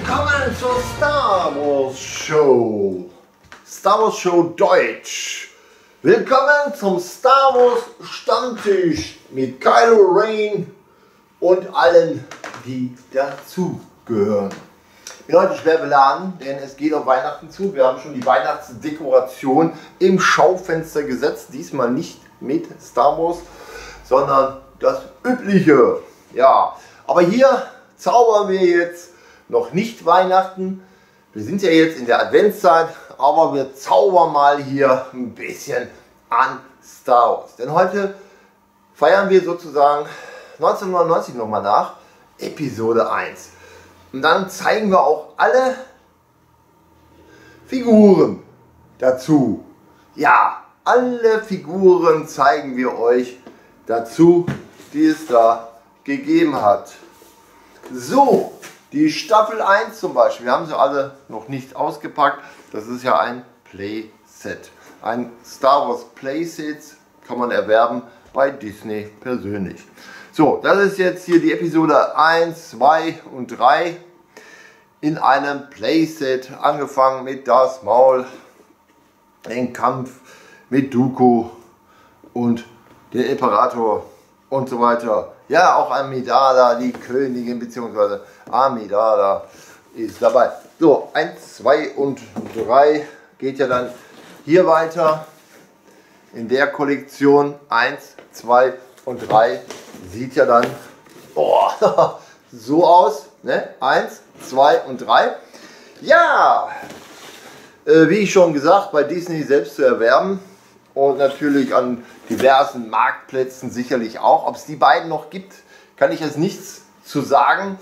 Willkommen zur Star Wars Show. Star Wars Show Deutsch. Willkommen zum Star Wars Stammtisch mit Kylo Ren und allen, die dazugehören. Ich bin heute schwer beladen, denn es geht auf Weihnachten zu. Wir haben schon die Weihnachtsdekoration im Schaufenster gesetzt. Diesmal nicht mit Star Wars, sondern das Übliche. Ja, aber hier zaubern wir jetzt noch nicht Weihnachten. Wir sind ja jetzt in der Adventszeit, aber wir zaubern mal hier ein bisschen an Star Wars. Denn heute feiern wir sozusagen 1999 nochmal nach, Episode 1. Und dann zeigen wir auch alle Figuren dazu. Ja, alle Figuren zeigen wir euch dazu, die es da gegeben hat. So, die Staffel 1 zum Beispiel, wir haben sie alle noch nicht ausgepackt. Das ist ja ein Playset. Ein Star Wars Playset kann man erwerben bei Disney persönlich. So, das ist jetzt hier die Episode 1, 2 und 3 in einem Playset. Angefangen mit Darth Maul, den Kampf mit Dooku und der Imperator und so weiter. Ja, auch Amidala, die Königin bzw. Amidala ist dabei. So, 1, 2 und 3 geht ja dann hier weiter. In der Kollektion 1, 2 und 3 sieht ja dann so aus. Ne? 1, 2 und 3. Ja, wie ich schon gesagt, bei Disney selbst zu erwerben. Und natürlich an diversen Marktplätzen sicherlich auch. Ob es die beiden noch gibt, kann ich jetzt nichts zu sagen,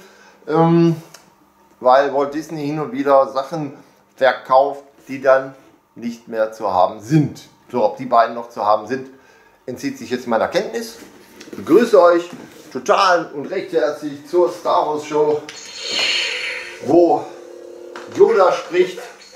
weil Walt Disney hin und wieder Sachen verkauft, die dann nicht mehr zu haben sind. So, ob die beiden noch zu haben sind, entzieht sich jetzt meiner Kenntnis. Ich begrüße euch total und recht herzlich zur Star Wars Show, wo Yoda spricht,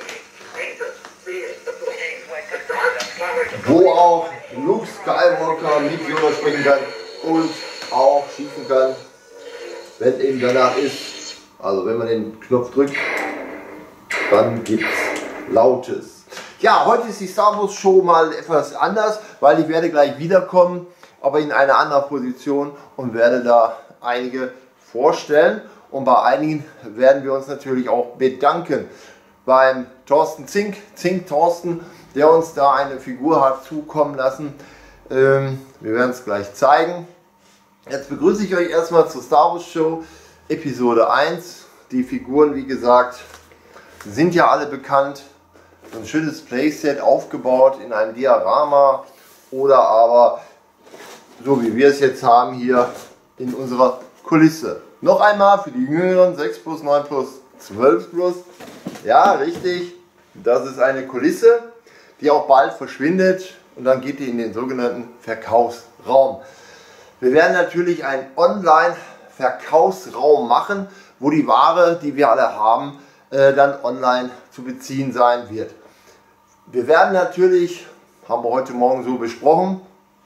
wo auch Luke Skywalker mit Yoda sprechen kann und auch schießen kann, wenn eben danach ist. Also wenn man den Knopf drückt, dann gibt es Lautes. Ja, heute ist die Star Wars Show mal etwas anders, weil ich werde gleich wiederkommen, aber in einer anderen Position und werde da einige vorstellen. Und bei einigen werden wir uns natürlich auch bedanken. Beim Thorsten Zink Thorsten, der uns da eine Figur hat zukommen lassen. Wir werden es gleich zeigen. Jetzt begrüße ich euch erstmal zur Star Wars Show Episode 1. Die Figuren, wie gesagt, sind ja alle bekannt. So ein schönes Playset aufgebaut in einem Diorama oder aber so wie wir es jetzt haben hier in unserer Kulisse. Noch einmal für die Jüngeren 6 plus, 9 plus, 12 plus. Ja, richtig. Das ist eine Kulisse, die auch bald verschwindet und dann geht die in den sogenannten Verkaufsraum. Wir werden natürlich einen Online-Verkaufsraum machen, wo die Ware, die wir alle haben, dann online zu beziehen sein wird. Wir werden natürlich, haben wir heute Morgen so besprochen,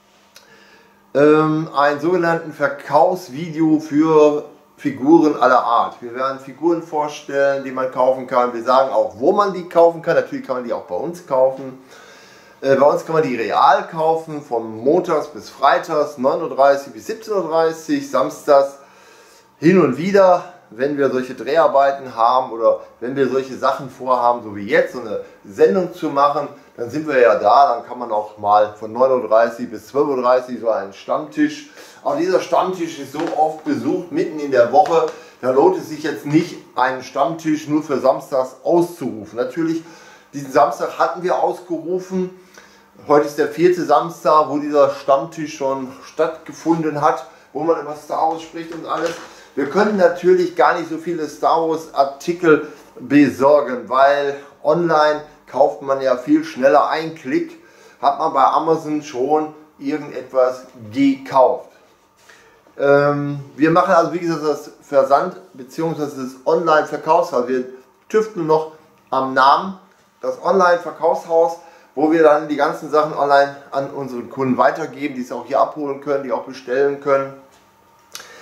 einen sogenannten Verkaufsvideo für Figuren aller Art. Wir werden Figuren vorstellen, die man kaufen kann. Wir sagen auch, wo man die kaufen kann. Natürlich kann man die auch bei uns kaufen. Bei uns kann man die real kaufen, von montags bis freitags, 9:30 Uhr bis 17:30 Uhr, samstags hin und wieder, wenn wir solche Dreharbeiten haben oder wenn wir solche Sachen vorhaben, so wie jetzt, so eine Sendung zu machen, dann sind wir ja da, dann kann man auch mal von 9:30 Uhr bis 12:30 Uhr so einen Stammtisch. Aber dieser Stammtisch ist so oft besucht, mitten in der Woche, da lohnt es sich jetzt nicht, einen Stammtisch nur für samstags auszurufen. Natürlich, diesen Samstag hatten wir ausgerufen. Heute ist der 4. Samstag, wo dieser Stammtisch schon stattgefunden hat, wo man über Star Wars spricht und alles. Wir können natürlich gar nicht so viele Star Wars Artikel besorgen, weil online kauft man ja viel schneller. Ein Klick hat man bei Amazon schon irgendetwas gekauft. Wir machen also wie gesagt das Versand bzw. das Online-Verkaufshaus. Wir tüfteln noch am Namen, das Online-Verkaufshaus, wo wir dann die ganzen Sachen online an unsere Kunden weitergeben, die es auch hier abholen können, die auch bestellen können.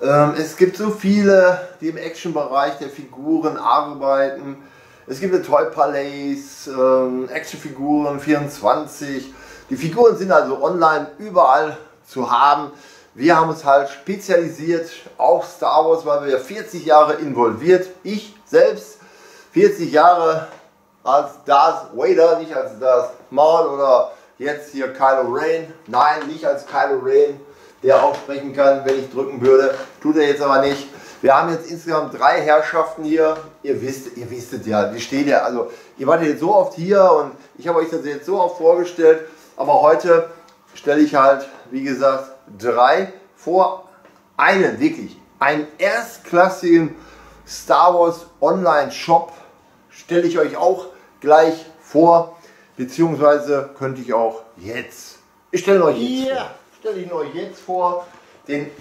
Es gibt so viele, die im Action-Bereich der Figuren arbeiten. Es gibt eine Toy Palace, Actionfiguren 24. Die Figuren sind also online überall zu haben. Wir haben uns halt spezialisiert auf Star Wars, weil wir 40 Jahre involviert. Ich selbst 40 Jahre als Darth Vader, nicht als Darth Maul oder jetzt hier Kylo Ren. Nein, nicht als Kylo Ren, der auch sprechen kann, wenn ich drücken würde. Tut er jetzt aber nicht. Wir haben jetzt insgesamt 3 Herrschaften hier. Ihr wisstet ja, die stehen ja, also ihr wart jetzt so oft hier und ich habe euch das jetzt so oft vorgestellt. Aber heute stelle ich halt, wie gesagt, 3 vor. Einen erstklassigen Star Wars Online Shop stelle ich euch auch gleich vor. Beziehungsweise könnte ich auch jetzt. Ich stelle euch jetzt vor. Den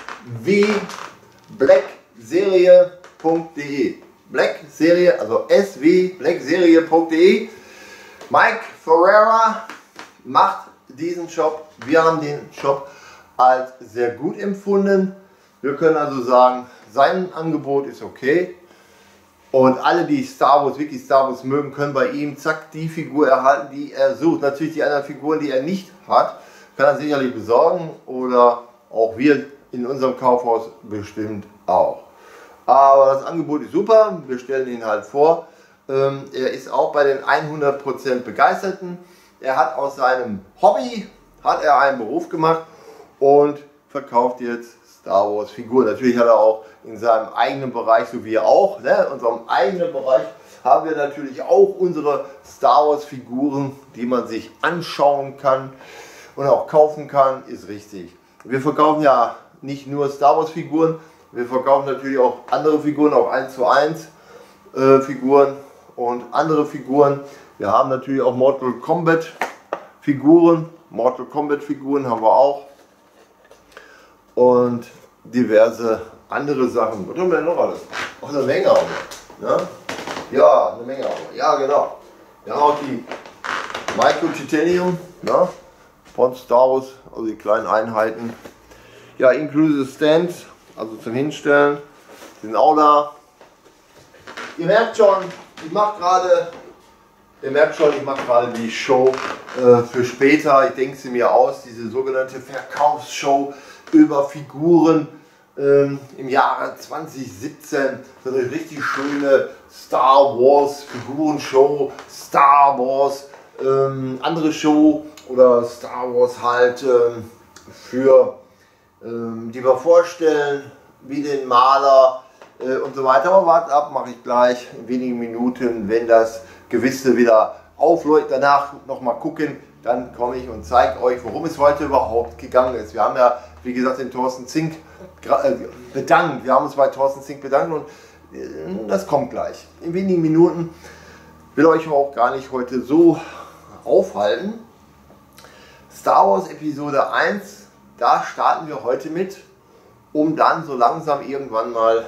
swblackserie.de. Blackserie, also swblackserie.de. Mike Ferreira macht diesen Shop. Wir haben den Shop als sehr gut empfunden. Wir können also sagen, sein Angebot ist okay. Und alle, die Star Wars, wirklich Star Wars mögen, können bei ihm zack die Figur erhalten, die er sucht. Natürlich die anderen Figuren, die er nicht hat, kann er sicherlich besorgen. Oder auch wir in unserem Kaufhaus bestimmt auch. Aber das Angebot ist super. Wir stellen ihn halt vor. Er ist auch bei den 100% Begeisterten. Er hat aus seinem Hobby einen Beruf gemacht und verkauft jetzt Star Wars Figuren. Natürlich hat er auch in seinem eigenen Bereich, so wie wir auch, in unserem eigenen Bereich haben wir natürlich auch unsere Star Wars Figuren, die man sich anschauen kann und auch kaufen kann, ist richtig. Wir verkaufen ja nicht nur Star Wars Figuren, wir verkaufen natürlich auch andere Figuren, auch 1:1 Figuren und andere Figuren. Wir haben natürlich auch Mortal Kombat Figuren. Mortal Kombat Figuren haben wir auch. Und diverse andere Sachen. Was haben wir denn noch alles? Auch eine Menge haben wir. Ja? Ja, eine Menge haben wir. Ja, genau. Wir haben auch die Micro Titanium, ja, von Star Wars, also die kleinen Einheiten. Ja, inklusive Stands, also zum Hinstellen. Die sind auch da. Ihr merkt schon, ich mache gerade die Show für später. Ich denke sie mir aus, diese sogenannte Verkaufsshow über Figuren im Jahre 2017. So eine richtig schöne Star Wars Figurenshow, Star Wars andere Show oder Star Wars halt für die wir vorstellen, wie den Maler und so weiter. Aber wartet ab, mache ich gleich in wenigen Minuten, wenn das Gewisse wieder aufläuft. Danach nochmal gucken, dann komme ich und zeige euch, worum es heute überhaupt gegangen ist. Wir haben ja, wie gesagt, den Thorsten Zink bedankt. Wir haben uns bei Thorsten Zink bedankt und das kommt gleich. In wenigen Minuten. Will euch auch gar nicht heute so aufhalten. Star Wars Episode 1, da starten wir heute mit, um dann so langsam irgendwann mal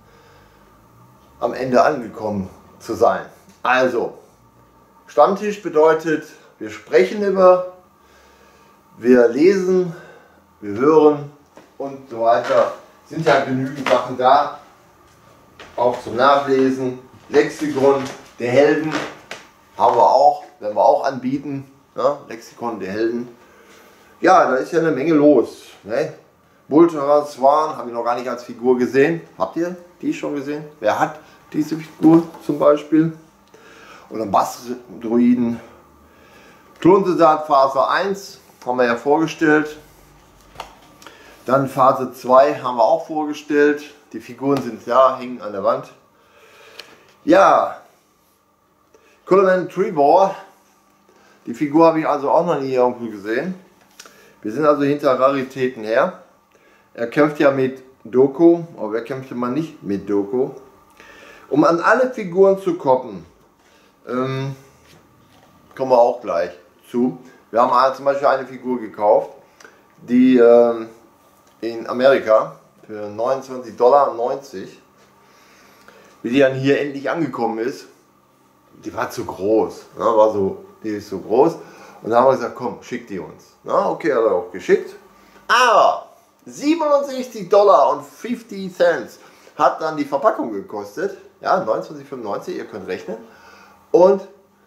am Ende angekommen zu sein. Also, Stammtisch bedeutet, wir sprechen über, wir lesen, wir hören und so weiter. Sind ja genügend Sachen da, auch zum Nachlesen. Lexikon der Helden haben wir auch, werden wir auch anbieten. Ja, Lexikon der Helden. Ja, da ist ja eine Menge los. Ne? Bultara Swan habe ich noch gar nicht als Figur gesehen. Habt ihr die schon gesehen? Wer hat diese Figur zum Beispiel? Oder Bass-Druiden. Klonsoldat Phase 1 haben wir ja vorgestellt. Dann Phase 2 haben wir auch vorgestellt. Die Figuren sind da, hängen an der Wand. Ja, Coleman Trebor. Die Figur habe ich also auch noch nie irgendwo gesehen. Wir sind also hinter Raritäten her. Er kämpft ja mit Dooku, aber wer kämpfte mal nicht mit Dooku? Um an alle Figuren zu kommen, kommen wir auch gleich zu. Wir haben zum Beispiel eine Figur gekauft, die in Amerika für $29,90, wie die dann hier endlich angekommen ist. Die war zu groß, ne? Die ist so groß. Und dann haben wir gesagt, komm, schick die uns. Na, okay, hat er auch geschickt. Aber $67,50 hat dann die Verpackung gekostet. Ja, 29,95, ihr könnt rechnen. Und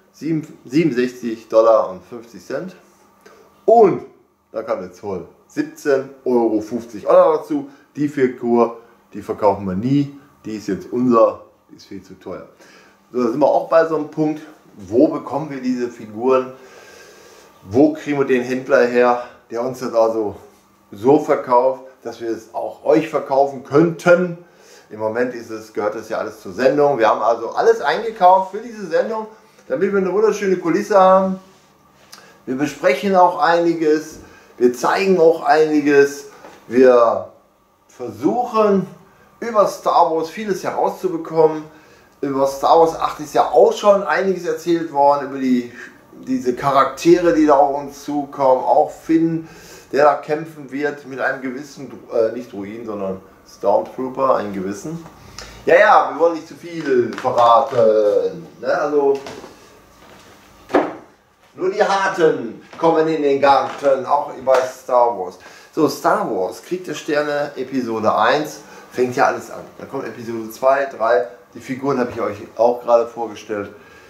$67,50. Und da kam der Zoll. 17,50 € dazu. Die Figur, die verkaufen wir nie. Die ist jetzt unser, die ist viel zu teuer. So, da sind wir auch bei so einem Punkt. Wo bekommen wir diese Figuren? Wo kriegen wir den Händler her, der uns das also so verkauft, dass wir es auch euch verkaufen könnten? Im Moment gehört das ja alles zur Sendung. Wir haben also alles eingekauft für diese Sendung, damit wir eine wunderschöne Kulisse haben. Wir besprechen auch einiges, wir zeigen auch einiges, wir versuchen über Star Wars vieles herauszubekommen. Über Star Wars 8 ist ja auch schon einiges erzählt worden, über diese Charaktere, die da auf uns zukommen. Auch Finn, der da kämpfen wird mit einem gewissen, nicht Druiden, sondern Stormtrooper, einen gewissen. Ja, wir wollen nicht zu viel verraten. Ne? Also, nur die Harten kommen in den Garten, auch bei Star Wars. So, Star Wars, Krieg der Sterne, Episode 1, fängt ja alles an. Dann kommt Episode 2, 3, die Figuren habe ich euch auch gerade vorgestellt.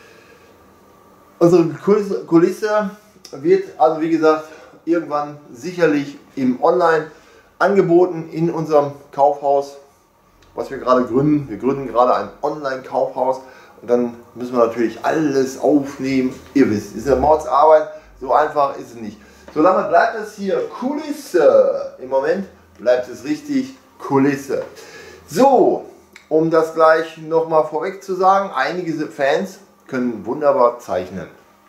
Unsere Kulisse wird also, wie gesagt, irgendwann sicherlich im Online angeboten in unserem Kaufhaus, was wir gerade gründen. Wir gründen gerade ein Online-Kaufhaus und dann müssen wir natürlich alles aufnehmen. Ihr wisst, ist eine Mordsarbeit, so einfach ist es nicht. Solange bleibt es hier Kulisse. Im Moment bleibt es richtig Kulisse. So, um das gleich nochmal vorweg zu sagen, einige Fans können wunderbar zeichnen.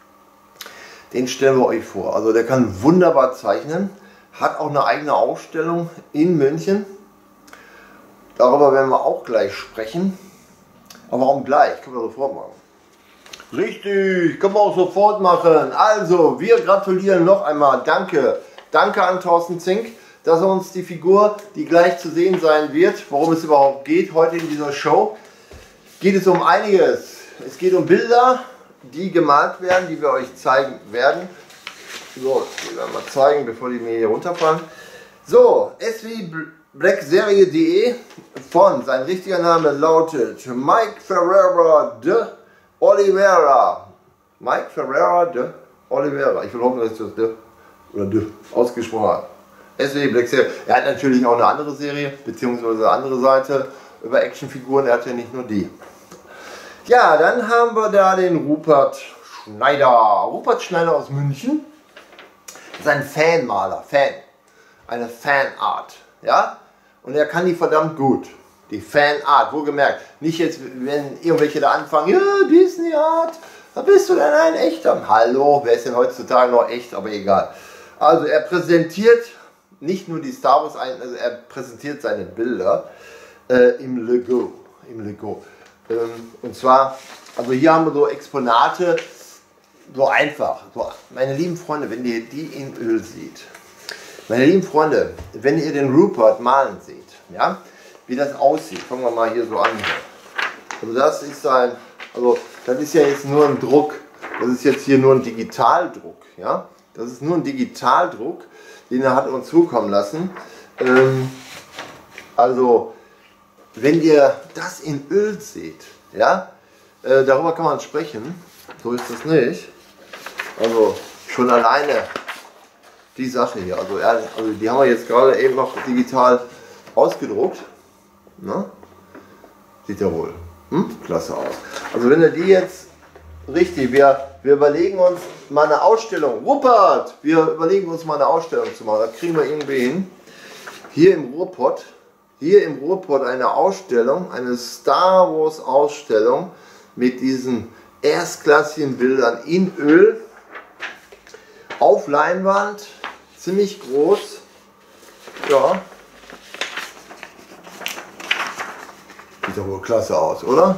Den stellen wir euch vor. Also der kann wunderbar zeichnen, hat auch eine eigene Ausstellung in München. Darüber werden wir auch gleich sprechen. Aber warum gleich? Können wir sofort machen. Richtig, können wir auch sofort machen. Also, wir gratulieren noch einmal. Danke. Danke an Thorsten Zink, dass er uns die Figur, die gleich zu sehen sein wird, worum es überhaupt geht, heute in dieser Show, geht es um einiges. Es geht um Bilder, die gemalt werden, die wir euch zeigen werden. So, die werden wir zeigen, bevor die mir hier runterfallen. So, swblackserie.de von, sein richtiger Name lautet Mike Ferreira de Oliveira. Mike Ferreira de Oliveira. Ich will hoffen, dass ich das de oder de ausgesprochen habe. SW Black Serie. Er hat natürlich auch eine andere Serie, beziehungsweise eine andere Seite über Actionfiguren. Er hat ja nicht nur die. Ja, dann haben wir da den Rupert Schneider. Rupert Schneider aus München. Das ist ein Fanmaler. Eine Fanart. Ja? Und er kann die verdammt gut. Die Fanart, wohlgemerkt. Nicht jetzt, wenn irgendwelche da anfangen, ja, Disney Art, da bist du denn ein echter? Hallo, wer ist denn heutzutage noch echt, aber egal. Also er präsentiert nicht nur die Star Wars, also er präsentiert seine Bilder im Lego. Und zwar, also hier haben wir so Exponate, so einfach. So, meine lieben Freunde, wenn ihr die in Öl seht, meine lieben Freunde, wenn ihr den Rupert malen seht, ja, wie das aussieht, fangen wir mal hier so an. Also das ist das ist ja jetzt nur ein Druck, das ist jetzt hier nur ein Digitaldruck, ja, das ist nur ein Digitaldruck, den er hat uns zukommen lassen. Also wenn ihr das in Öl seht, ja, darüber kann man sprechen, so ist das nicht. Also schon alleine die Sache hier, also die haben wir jetzt gerade eben noch digital ausgedruckt. Na? Sieht ja wohl klasse aus. Also wenn ihr die jetzt richtig, wir überlegen uns mal eine Ausstellung. Rupert, wir überlegen uns mal eine Ausstellung zu machen. Das kriegen wir irgendwie hin. Hier im Ruhrpott eine Ausstellung, eine Star Wars Ausstellung mit diesen erstklassigen Bildern in Öl auf Leinwand, ziemlich groß. Ja. Sieht doch wohl klasse aus, oder?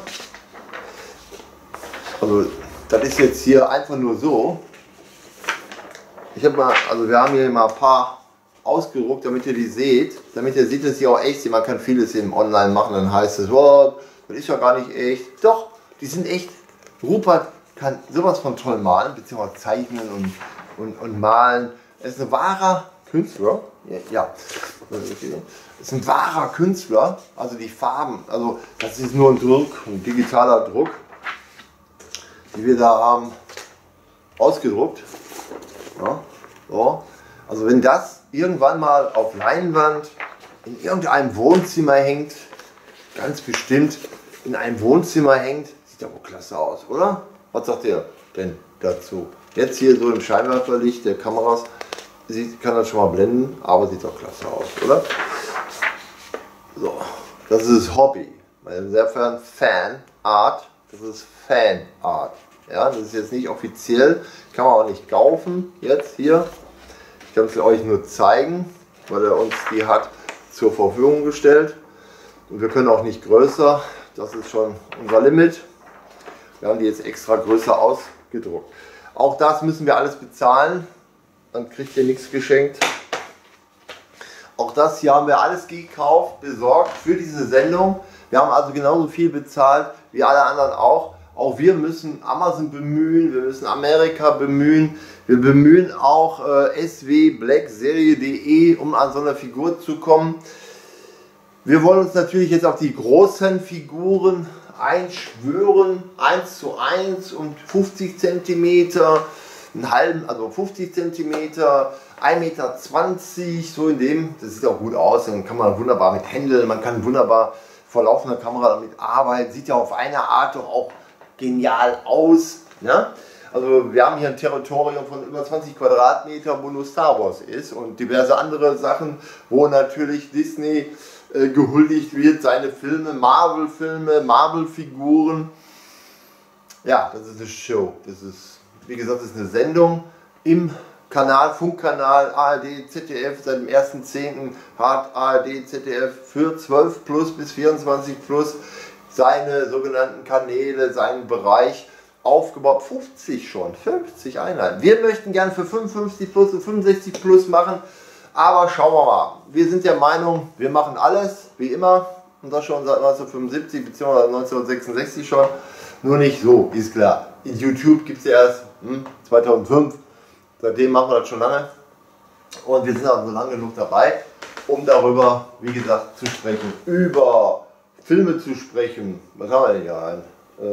Also das ist jetzt hier einfach nur so. Wir haben hier mal ein paar ausgedruckt, damit ihr die seht, damit ihr seht, dass sie auch echt sind. Man kann vieles eben online machen, dann heißt es, oh, das ist ja gar nicht echt. Doch, die sind echt. Rupert kann sowas von toll malen, beziehungsweise zeichnen und malen. Er ist ein wahrer Künstler, ja, das ist ein wahrer Künstler, also die Farben, also das ist nur ein Druck, ein digitaler Druck, die wir da haben ausgedruckt. Ja, so. Also wenn das irgendwann mal auf Leinwand in irgendeinem Wohnzimmer hängt, ganz bestimmt in einem Wohnzimmer hängt, sieht ja wohl klasse aus, oder? Was sagt ihr denn dazu? Jetzt hier so im Scheinwerferlicht der Kameras, kann das schon mal blenden, aber sieht doch klasse aus, oder? So, das ist Hobby. Insofern Fanart, das ist Fanart. Ja, das ist jetzt nicht offiziell, kann man auch nicht kaufen jetzt hier. Ich kann es euch nur zeigen, weil er uns die hat zur Verfügung gestellt. Und wir können auch nicht größer, das ist schon unser Limit. Wir haben die jetzt extra größer ausgedruckt. Auch das müssen wir alles bezahlen, dann kriegt ihr nichts geschenkt. Auch das hier haben wir alles gekauft, besorgt für diese Sendung. Wir haben also genauso viel bezahlt wie alle anderen auch. Auch wir müssen Amazon bemühen, wir müssen Amerika bemühen. Wir bemühen auch swblackserie.de, um an so eine Figur zu kommen. Wir wollen uns natürlich jetzt auf die großen Figuren einschwören, 1:1 und 50 cm, einen halben, also 50 cm, 1,20 Meter, so in dem, das sieht auch gut aus, dann kann man wunderbar mit händeln, man kann wunderbar vor laufender Kamera damit arbeiten, sieht ja auf eine Art doch auch genial aus. Ne? Also wir haben hier ein Territorium von über 20 Quadratmeter, wo nur Star Wars ist und diverse andere Sachen, wo natürlich Disney gehuldigt wird, seine Filme, Marvel-Filme, Marvel-Figuren. Ja, das ist eine Show. Das ist, wie gesagt, das ist eine Sendung im Kanal, Funkkanal ARD, ZDF, seit dem 1.10. hat ARD, ZDF für 12 plus bis 24 plus seine sogenannten Kanäle, seinen Bereich aufgebaut. 50 schon, 50 Einheiten. Wir möchten gern für 55 plus und 65 plus machen, aber schauen wir mal. Wir sind der Meinung, wir machen alles, wie immer, und das schon seit 1975 bzw. 1966 schon, nur nicht so, ist klar. In YouTube gibt es ja erst 2005, seitdem machen wir das schon lange und wir sind auch so lange genug dabei, um darüber, wie gesagt, zu sprechen, über Filme zu sprechen. Was haben wir denn hier ein?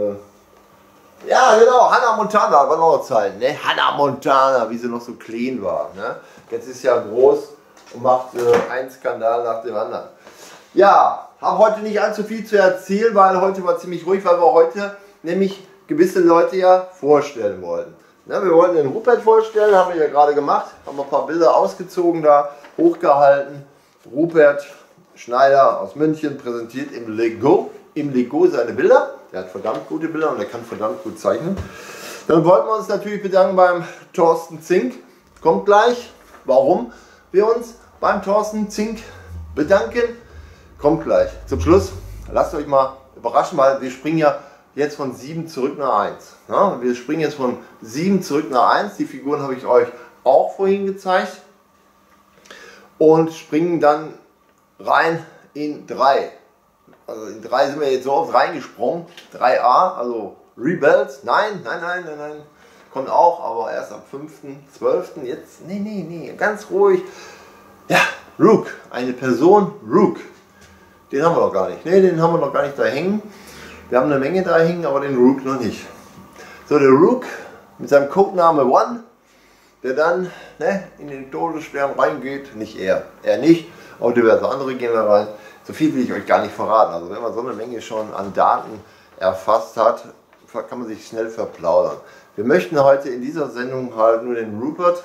Ja, genau, Hannah Montana, war noch Zeit, ne? Hannah Montana, wie sie noch so clean war. Ne? Jetzt ist ja groß und macht einen Skandal nach dem anderen. Ja, habe heute nicht allzu viel zu erzählen, weil heute war ziemlich ruhig, weil wir heute nämlich gewisse Leute ja vorstellen wollten. Ne, wir wollten den Rupert vorstellen, haben wir ja gerade gemacht, haben ein paar Bilder ausgezogen da, hochgehalten. Rupert Schneider aus München präsentiert im Lego seine Bilder. Der hat verdammt gute Bilder und er kann verdammt gut zeichnen. Dann wollten wir uns natürlich bedanken beim Thorsten Zink. Kommt gleich, warum wir uns beim Thorsten Zink bedanken. Kommt gleich. Zum Schluss, lasst euch mal überraschen, weil wir springen ja jetzt von 7 zurück nach 1. Ja, wir springen jetzt von 7 zurück nach 1. Die Figuren habe ich euch auch vorhin gezeigt. Und springen dann rein in 3. Also in 3 sind wir jetzt so oft reingesprungen. 3a, also Rebels. Nein. Kommt auch, aber erst am 5.12. Jetzt, nee, ganz ruhig. Ja, Rook, eine Person, Rook. Den haben wir noch gar nicht. Ne, den haben wir noch gar nicht da hängen. Wir haben eine Menge da hängen, aber den Rook noch nicht. So, der Rook mit seinem Codename One, der dann in den Todesstern reingeht. Nicht er nicht, aber diverse andere gehen da rein. So viel will ich euch gar nicht verraten. Also wenn man so eine Menge schon an Daten erfasst hat, kann man sich schnell verplaudern. Wir möchten heute in dieser Sendung halt nur den Rupert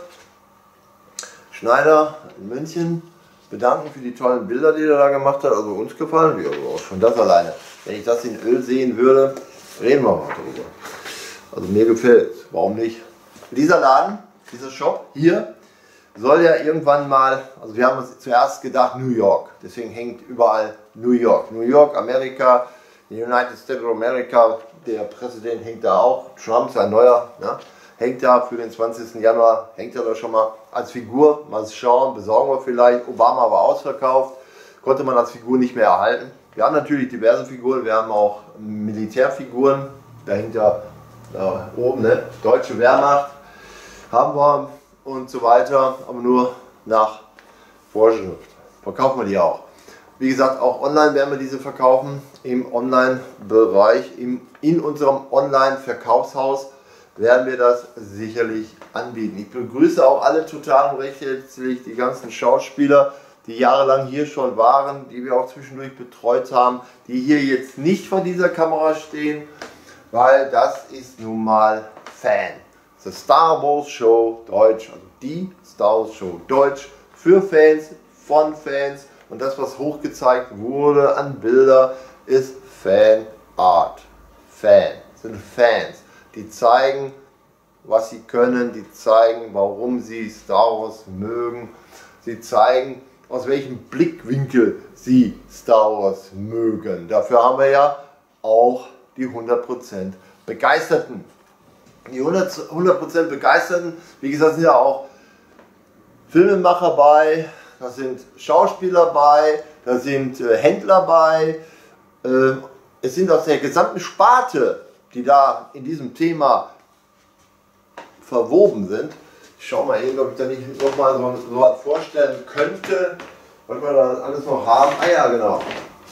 Schneider in München bedanken für die tollen Bilder, die er da gemacht hat. Also uns gefallen die, also auch schon das alleine. Wenn ich das in Öl sehen würde, reden wir mal darüber. Also mir gefällt es, warum nicht? Dieser Laden, dieser Shop hier, soll ja irgendwann mal, also wir haben uns zuerst gedacht New York, deswegen hängt überall New York. New York, Amerika, die United States of America, der Präsident hängt da auch, Trump, sein neuer, ne? Hängt da für den 20. Januar, hängt er da schon mal als Figur, mal schauen, besorgen wir vielleicht. Obama war ausverkauft, konnte man als Figur nicht mehr erhalten. Wir haben natürlich diverse Figuren, wir haben auch Militärfiguren, da hängt ja da oben, ne? Deutsche Wehrmacht haben wir und so weiter, aber nur nach Vorschrift. Verkaufen wir die auch. Wie gesagt, auch online werden wir diese verkaufen, im Online-Bereich, in unserem Online-Verkaufshaus werden wir das sicherlich anbieten. Ich begrüße auch alle total und recht herzlich die ganzen Schauspieler, die jahrelang hier schon waren, die wir auch zwischendurch betreut haben, die hier jetzt nicht vor dieser Kamera stehen, weil das ist nun mal Fan. The Star Wars Show Deutsch, also die Star Wars Show Deutsch für Fans, von Fans, und das, was hochgezeigt wurde an Bilder, ist Fanart. Fan, sind Fans, die zeigen, was sie können, die zeigen, warum sie Star Wars mögen, sie zeigen, aus welchem Blickwinkel sie Star Wars mögen. Dafür haben wir ja auch die 100% Begeisterten. Die 100% Begeisterten, wie gesagt, sind ja auch Filmemacher bei, da sind Schauspieler bei, da sind Händler bei. Es sind aus der gesamten Sparte, die da in diesem Thema verwoben sind. Ich schaue mal eben, ob ich da nicht nochmal so was vorstellen könnte, was wir da alles noch haben. Ah ja, genau.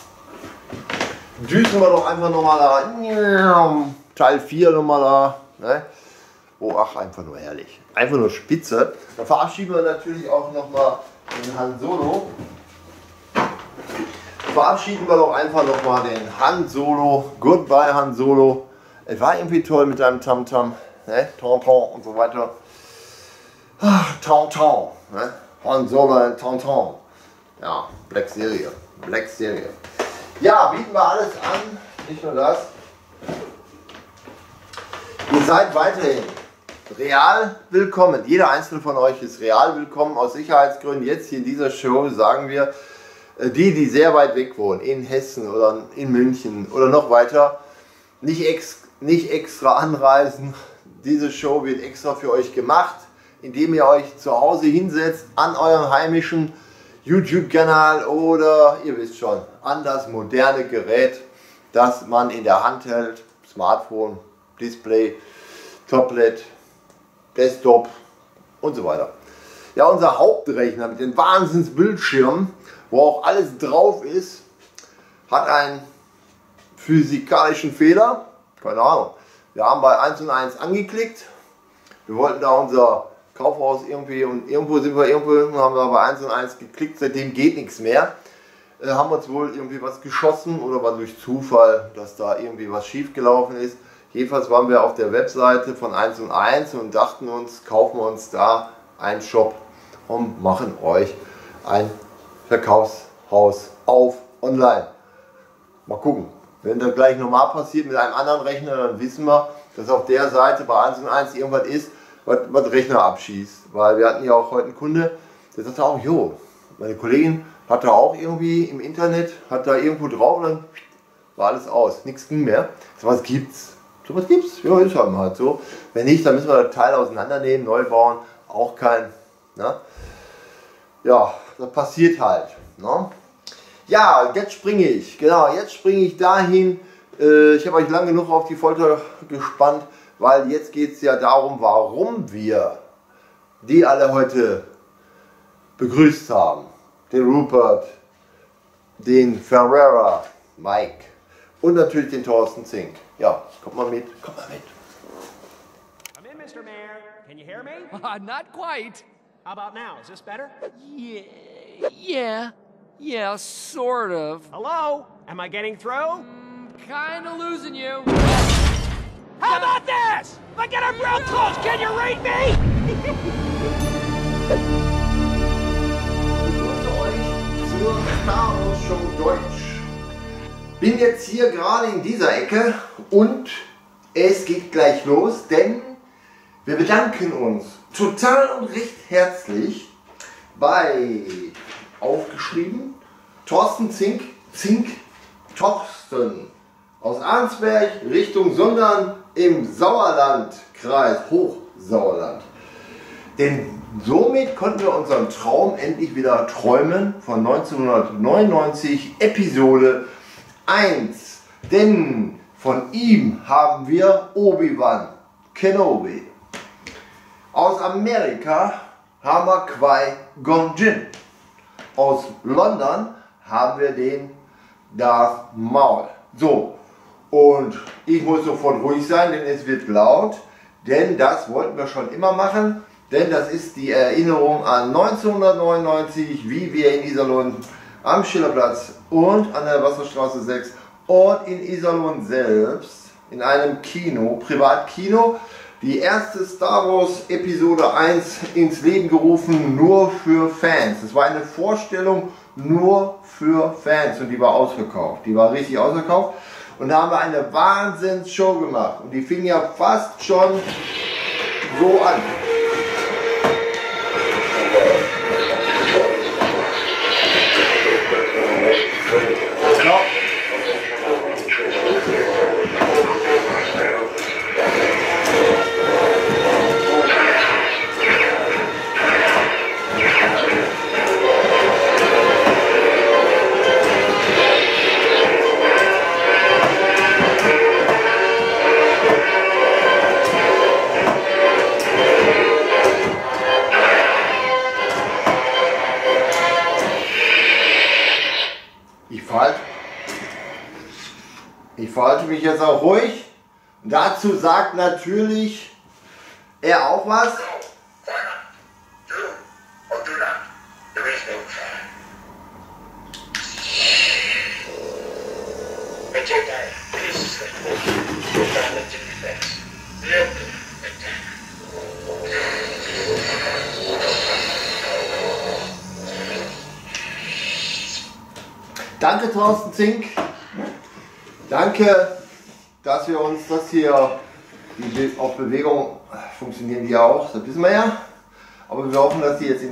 Düsen wir doch einfach nochmal da. Teil 4 nochmal da. Ne? Oh, ach, einfach nur herrlich. Einfach nur spitze. Dann verabschieden wir natürlich auch nochmal den Han Solo. Verabschieden wir doch einfach nochmal den Han Solo. Goodbye Han Solo. Es war irgendwie toll mit deinem Tamtam. Ne? Tonton und so weiter. Tonton. Ne? Han Solo und Tonton. Ja, Black Serie. Black Serie. Ja, bieten wir alles an. Nicht nur das. Ihr seid weiterhin real willkommen. Jeder einzelne von euch ist real willkommen. Aus Sicherheitsgründen jetzt hier in dieser Show sagen wir, die sehr weit weg wohnen, in Hessen oder in München oder noch weiter, nicht extra anreisen. Diese Show wird extra für euch gemacht, indem ihr euch zu Hause hinsetzt an eurem heimischen YouTube-Kanal oder, ihr wisst schon, an das moderne Gerät, das man in der Hand hält, Smartphone, Display, Tablet, Desktop und so weiter. Ja, unser Hauptrechner mit den Wahnsinnsbildschirmen, wo auch alles drauf ist, hat einen physikalischen Fehler. Keine Ahnung. Wir haben bei 1&1 angeklickt. Wir wollten da unser Kaufhaus irgendwie und irgendwo haben wir bei 1&1 geklickt. Seitdem geht nichts mehr. Haben uns wohl irgendwie was geschossen oder war durch Zufall, dass da irgendwie was schief gelaufen ist. Jedenfalls waren wir auf der Webseite von 1&1 und dachten uns, kaufen wir uns da einen Shop und machen euch ein Verkaufshaus auf online. Mal gucken. Wenn das gleich normal passiert mit einem anderen Rechner, dann wissen wir, dass auf der Seite bei 1&1 irgendwas ist, was Rechner abschießt. Weil wir hatten ja auch heute einen Kunde, der sagte auch, jo, meine Kollegin hat da auch irgendwie im Internet, hat da irgendwo drauf und dann war alles aus. Nichts ging mehr. So was gibt's. Sowas gibt's, ja, ist halt so. Wenn nicht, dann müssen wir das Teil auseinandernehmen, neu bauen, auch kein, ne? Ja, das passiert halt, ne? Ja, jetzt springe ich, genau, jetzt springe ich dahin. Ich habe euch lange genug auf die Folter gespannt, weil jetzt geht es ja darum, warum wir die alle heute begrüßt haben. Den Rupert, den Ferreira, Mike und natürlich den Thorsten Zink. Ja, kommt mal mit, kommt mal mit. Come in, Mr. Mayor. Can you hear me? Not quite. How about now? Is this better? Yeah, sort of. Hello? Am I getting through? Kinda losing you. How about this? If I get up real close, can you read me? Zur Star Wars Show Deutsch. Bin jetzt hier gerade in dieser Ecke und es geht gleich los, denn wir bedanken uns total und recht herzlich bei, aufgeschrieben, Thorsten Zink, Thorsten aus Arnsberg Richtung Sundern im Sauerlandkreis, Hochsauerland. Denn somit konnten wir unseren Traum endlich wieder träumen von 1999 Episode 1. Denn von ihm haben wir Obi-Wan Kenobi. Aus Amerika haben wir Qui-Gon Jinn. Aus London haben wir den Darth Maul. So, und ich muss sofort ruhig sein, denn es wird laut. Denn das wollten wir schon immer machen. Denn das ist die Erinnerung an 1999, wie wir in Iserlohn am Schillerplatz und an der Wasserstraße 6 und in Iserlohn selbst in einem Kino, Privatkino, die erste Star Wars Episode 1 ins Leben gerufen, nur für Fans. Es war eine Vorstellung nur für Fans und die war ausverkauft. Die war richtig ausverkauft. Und da haben wir eine Wahnsinnsshow gemacht. Und die fing ja fast schon so an. Ja. Ich verhalte mich jetzt auch ruhig. Dazu sagt natürlich er auch was. Danke Thorsten Zink. Danke, dass wir uns das hier, auf Bewegung funktionieren die auch, das wissen wir ja. Aber wir hoffen, dass die jetzt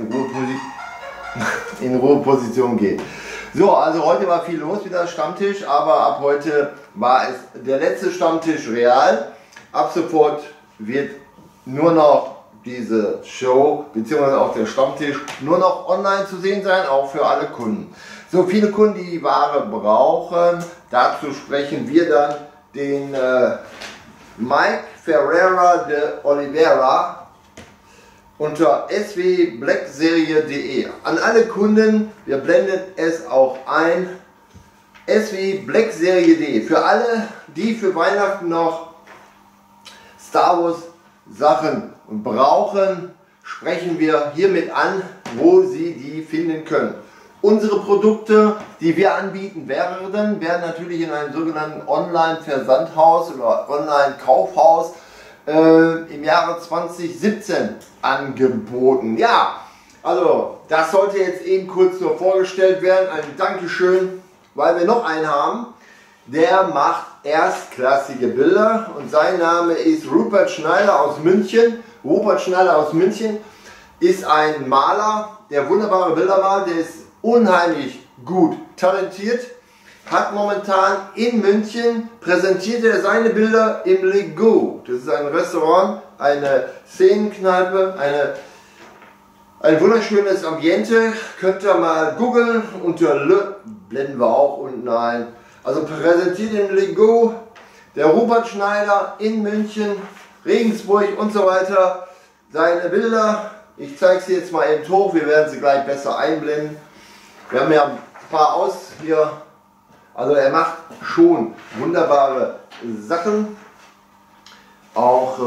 in Ruheposition geht. So, also heute war viel los wieder Stammtisch, aber ab heute war es der letzte Stammtisch real. Ab sofort wird nur noch diese Show bzw. auch der Stammtisch nur noch online zu sehen sein, auch für alle Kunden. So viele Kunden, die Ware brauchen, dazu sprechen wir dann den Mike Ferreira de Oliveira unter swblackserie.de. An alle Kunden, wir blenden es auch ein, swblackserie.de. Für alle, die für Weihnachten noch Star Wars Sachen brauchen, sprechen wir hiermit an, wo Sie die finden können. Unsere Produkte, die wir anbieten werden natürlich in einem sogenannten Online-Versandhaus oder Online-Kaufhaus im Jahre 2017 angeboten. Ja, also das sollte jetzt eben kurz nur vorgestellt werden. Ein Dankeschön, weil wir noch einen haben. Der macht erstklassige Bilder und sein Name ist Rupert Schneider aus München. Rupert Schneider aus München ist ein Maler, der wunderbare Bilder malt, der ist unheimlich gut talentiert, hat momentan in München, präsentiert er seine Bilder im Lego. Das ist ein Restaurant, eine Szenenkneipe, ein wunderschönes Ambiente. Könnt ihr mal googeln, unter Le, blenden wir auch unten ein. Also präsentiert im Lego, der Rupert Schneider in München, Regensburg und so weiter. Seine Bilder, ich zeige sie jetzt mal eben hoch, wir werden sie gleich besser einblenden. Wir haben ja ein paar aus hier, also er macht schon wunderbare Sachen, auch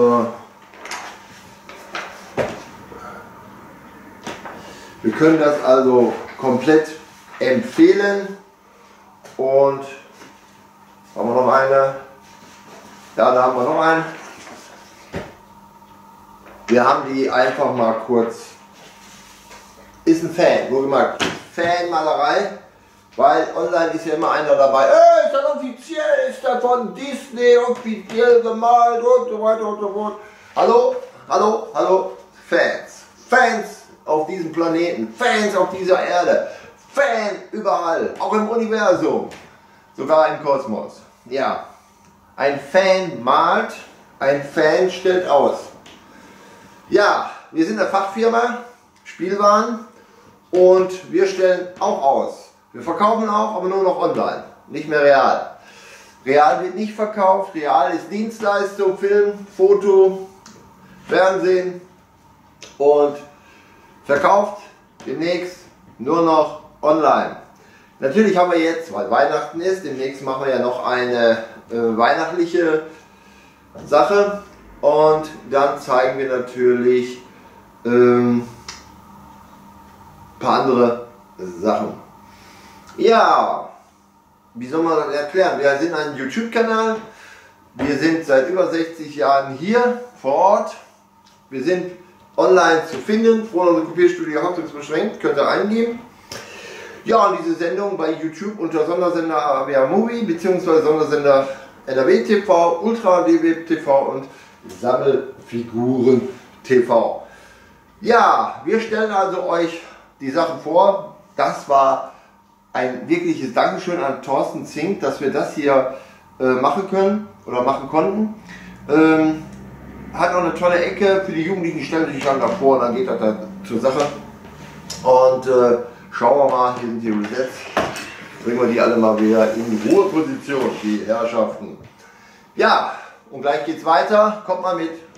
wir können das also komplett empfehlen. Und haben wir noch eine? Ja, da haben wir noch einen. Wir haben die einfach mal kurz. Ist ein Fan, wohlgemerkt. Fanmalerei, weil online ist ja immer einer dabei. Ist das offiziell? Ist das von Disney offiziell gemalt und so weiter und so fort. Hallo, hallo, hallo, Fans. Fans auf diesem Planeten, Fans auf dieser Erde, Fan überall, auch im Universum, sogar im Kosmos. Ja, ein Fan malt, ein Fan stellt aus. Ja, wir sind eine Fachfirma, Spielwaren. Und wir stellen auch aus. Wir verkaufen auch, aber nur noch online, nicht mehr real. Real wird nicht verkauft, real ist Dienstleistung, Film, Foto, Fernsehen und verkauft demnächst nur noch online. Natürlich haben wir jetzt, weil Weihnachten ist, demnächst machen wir ja noch eine weihnachtliche Sache und dann zeigen wir natürlich ein paar andere Sachen. Ja, wie soll man das erklären? Wir sind ein YouTube-Kanal, wir sind seit über 60 Jahren hier vor Ort, wir sind online zu finden, Frohnleute Kopierstudio Hauptungsbeschränkt, könnt ihr eingeben. Ja, und diese Sendung bei YouTube unter Sondersender AWA Movie bzw. Sondersender NRW TV, Ultra DW TV und Sammelfiguren TV. Ja, wir stellen also euch die Sachen vor. Das war ein wirkliches Dankeschön an Thorsten Zink, dass wir das hier machen können oder machen konnten. Hat auch eine tolle Ecke für die Jugendlichen, stellen sich dann davor und dann geht das dann zur Sache. Und schauen wir mal, hier sind die Resets. Bringen wir die alle mal wieder in Ruheposition, die Herrschaften. Ja, und gleich geht's weiter. Kommt mal mit.